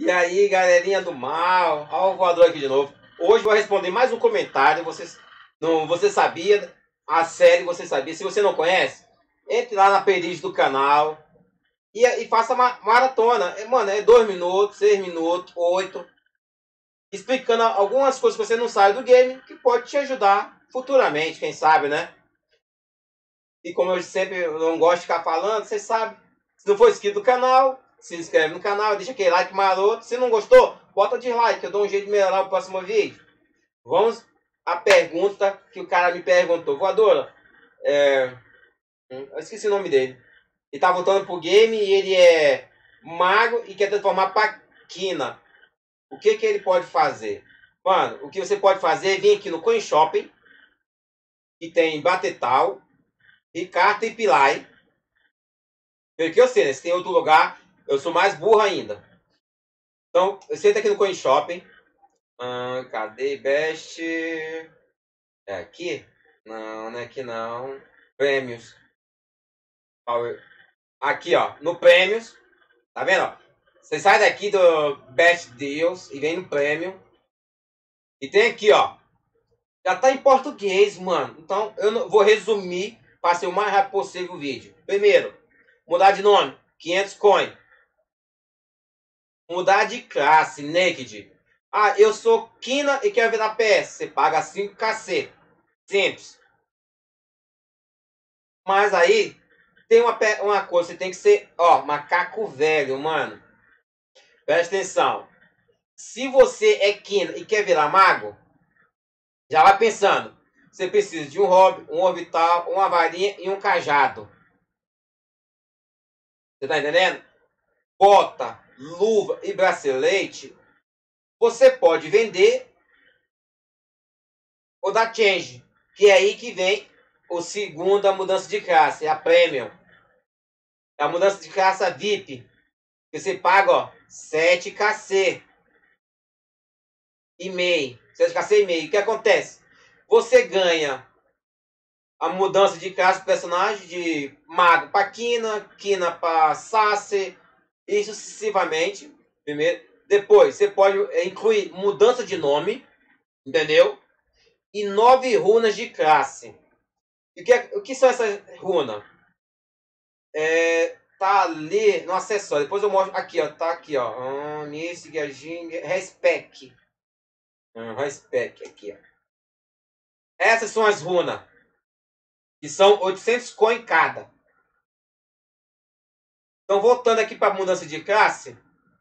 E aí, galerinha do mal, ó o voador aqui de novo. Hoje eu vou responder mais um comentário. Você sabia? A série Você Sabia? Se você não conhece, entre lá na playlist do canal e faça uma maratona. Mano, é 2 minutos, 6 minutos, 8. Explicando algumas coisas que você não sabe do game, que pode te ajudar futuramente, quem sabe, né? E como eu sempre não gosto de ficar falando, você sabe. Se não for inscrito no canal, se inscreve no canal, deixa aquele like maroto. Se não gostou, bota dislike, eu dou um jeito de melhorar o próximo vídeo. Vamos à pergunta que o cara me perguntou. Voadora, eu esqueci o nome dele. Ele tá voltando pro game e ele é mago e quer transformar pra quina. O que ele pode fazer? Mano, o que você pode fazer é vir aqui no Coin Shopping, que tem Batetal, Ricardo e Pilai. Porque eu sei, né? Se tem outro lugar, eu sou mais burro ainda. Então, você entra aqui no Coin Shopping. Cadê Best? É aqui? Não, não é aqui não. Prêmios. Aqui, ó. No Prêmios. Tá vendo? Ó? Você sai daqui do Best Deals e vem no Prêmio. E tem aqui, ó. Já tá em português, mano. Então, eu não, vou resumir para ser o mais rápido possível o vídeo. Primeiro, mudar de nome. 500 coin. Mudar de classe. Naked. Ah, eu sou quina e quero virar PS. Você paga 5kc. Simples. Mas aí, tem uma coisa. Você tem que ser, ó, macaco velho, mano. Presta atenção. Se você é quina e quer virar mago, já vai pensando. Você precisa de um hobby, um orbital, uma varinha e um cajado. Você tá entendendo? Bota, luva e bracelete. Você pode vender ou dar change. Que é aí que vem o segundo, a mudança de classe, a Premium. A mudança de classe VIP. Que você paga, ó, 7kc e meio. 7kc e meio. O que acontece? Você ganha a mudança de classe do personagem de mago para quina, quina para sace e sucessivamente. Primeiro, depois você pode incluir mudança de nome, entendeu? E 9 runas de classe. E o que são essas runas? Tá ali no acessório. Depois eu mostro aqui, ó. Tá aqui, ó. Respec. Respec aqui, ó. Essas são as runas. Que são 800 coin cada. Então, voltando aqui para a mudança de classe.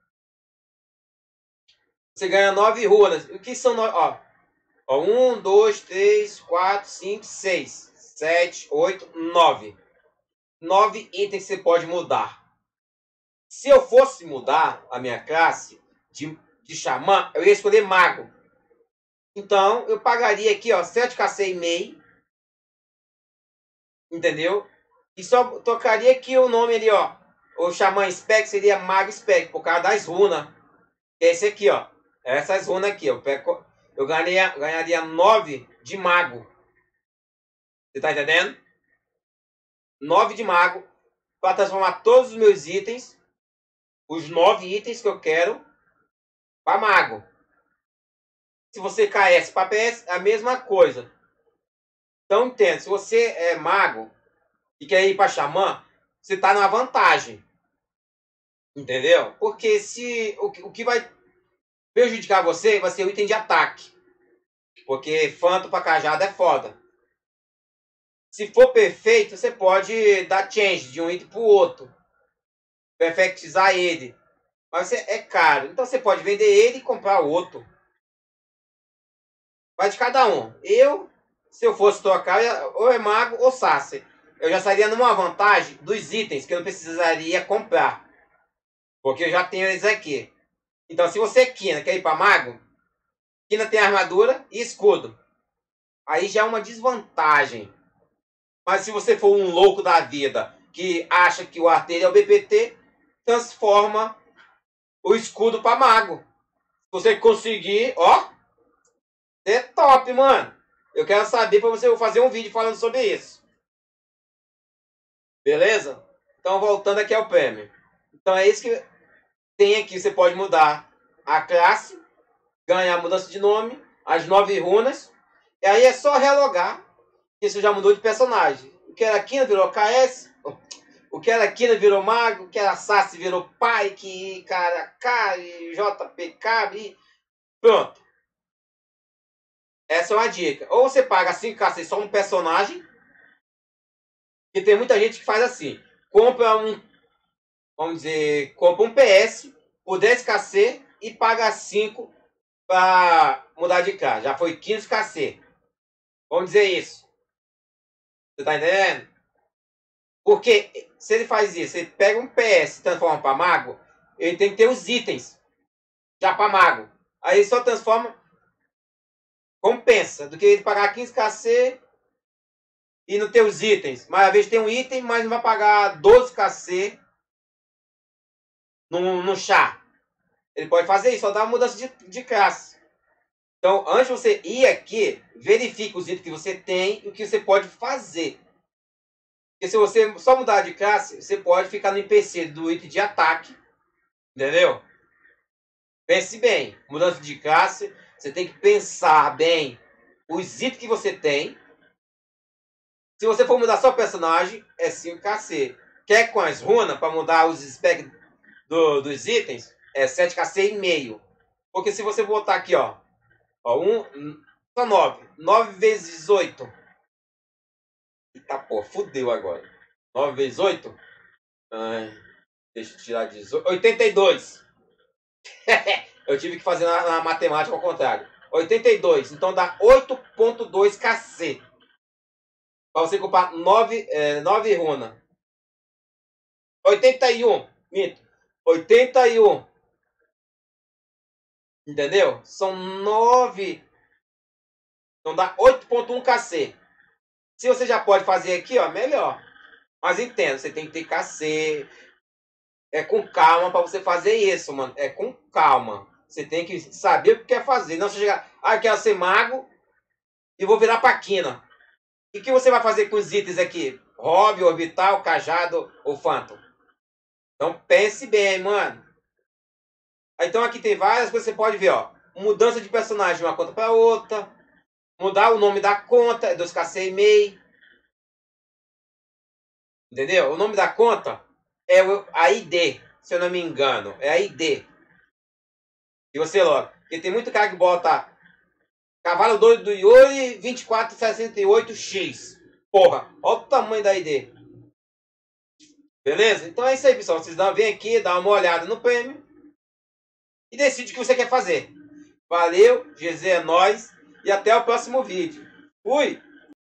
Você ganha 9 runas. O que são 9? Ó, 1, 2, 3, 4, 5, 6, 7, 8, 9. 9 itens que você pode mudar. Se eu fosse mudar a minha classe de xamã, eu ia escolher mago. Então, eu pagaria aqui, ó, 7kc e meio. Entendeu? E só tocaria aqui o nome ali, ó. O xamã spec seria mago spec, por causa das runas. Que é esse aqui, ó. Essas runas aqui, eu ganharia 9 de mago. Você tá entendendo? 9 de mago. Para transformar todos os meus itens. Os 9 itens que eu quero. Para mago. Se você KS para PS, é a mesma coisa. Então entenda. Se você é mago. E quer ir para xamã. Você tá numa vantagem. Entendeu? Porque se o que vai prejudicar você vai ser o item de ataque. Porque fanto para cajado é foda. Se for perfeito, você pode dar change de um item para o outro. Perfectizar ele. Mas é caro. Então você pode vender ele e comprar outro. Vai de cada um. Se eu fosse trocar, ou é mago ou sace. Eu já estaria numa vantagem dos itens que eu não precisaria comprar. Porque eu já tenho eles aqui. Então se você é quina, quer ir para mago, quina tem armadura e escudo. Aí já é uma desvantagem. Mas se você for um louco da vida que acha que o arteiro é o BPT, transforma o escudo para mago. Se você conseguir, ó, é top, mano. Eu quero saber para você fazer um vídeo falando sobre isso. Beleza? Então voltando aqui ao prêmio. Então é isso que tem aqui, você pode mudar a classe, ganha a mudança de nome, as 9 runas, e aí é só relogar, que isso já mudou de personagem. O que era Kina virou KS, o que era Kina virou Mago, o que era Sassi virou Pike, Kaká, JPK, e pronto. Essa é uma dica. Ou você paga 5k só um personagem, que tem muita gente que faz assim, compra um, vamos dizer, compra um PS por 10kc e paga 5 para mudar de casa. Já foi 15kc. Vamos dizer isso. Você tá entendendo? Porque se ele faz isso, ele pega um PS e transforma para mago, ele tem que ter os itens já para mago. Aí ele só transforma, compensa, do que ele pagar 15kc e não ter os itens. Mas às vezes tem um item, mas não vai pagar 12kc no chá. Ele pode fazer isso, só dá uma mudança de classe. Então, antes de você ir aqui, verifique os itens que você tem e o que você pode fazer. Porque se você só mudar de classe, você pode ficar no IPC do item de ataque. Entendeu? Pense bem. Mudança de classe, você tem que pensar bem os itens que você tem. Se você for mudar só o personagem, é 5kc. Quer com as runas, para mudar os specs dos itens, é 7kc e meio. Porque se você botar aqui, ó, só 9. 9 vezes 8. Eita, pô, fudeu agora. 9 vezes 8? Ai, deixa eu tirar 18. 82. Eu tive que fazer na matemática ao contrário. 82. Então dá 8.2kc. Para você comprar 9 runas. 81. Minto. 81. Entendeu? São 9. Então dá 8.1kc. Se você já pode fazer aqui, ó, melhor. Mas entenda, você tem que ter KC. É com calma para você fazer isso, mano. É com calma. Você tem que saber o que quer fazer. Não você chegar, quero ser mago e vou virar paquina. E o que você vai fazer com os itens aqui? Hobby, orbital, cajado ou phantom? Então pense bem, mano. Então aqui tem várias coisas que você pode ver, ó. Mudança de personagem de uma conta para outra. Mudar o nome da conta, 2kc e meio. Entendeu? O nome da conta é a ID, se eu não me engano. É a ID. E você logo. Porque tem muito cara que bota cavalo doido do Yuri 2468X. Porra, olha o tamanho da ID. Beleza? Então é isso aí, pessoal. Vocês vêm aqui, dá uma olhada no prêmio e decide o que você quer fazer. Valeu, GZ é nóis e até o próximo vídeo. Fui!